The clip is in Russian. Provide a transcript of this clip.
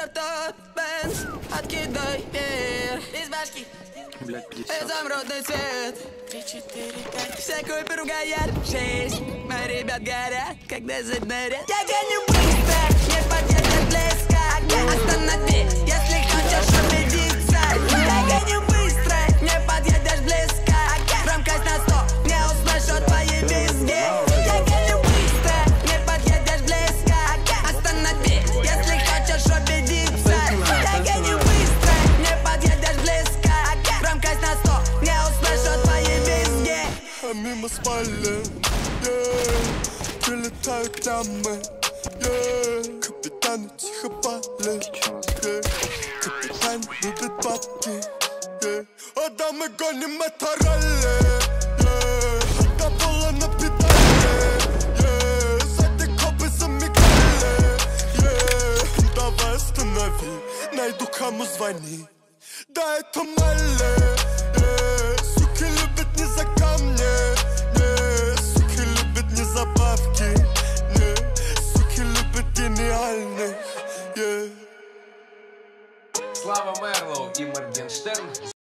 авто, Бенз, откидай мир из башки. Изумрудный цвет 3, 4, 5. Все купи ругает 6. Мои ребят горят, когда заднарят. Я гоню быстро, не подъедешь близко. Останови, если хочешь убедиться. Я гоню быстро, не подъедешь близко. Громкость на 100, не услышу твои визги. Я гоню быстро, не подъедешь близко. Останови, если хочешь убедиться. Я гоню быстро, не подъедешь близко. Громкость на 100, не услышу твои визги. А мимо спали, прилетают дамы, капитаны тихо пали, капитан любит бабки, а дамы гоним это ралли, до пола на педали, сзади копы замигали, давай останови, найду кому звони, да это Молли. Суки любят не за камни, суки любят не за бабки, суки любят гениальных. Слава Мерлоу и Моргенштерн.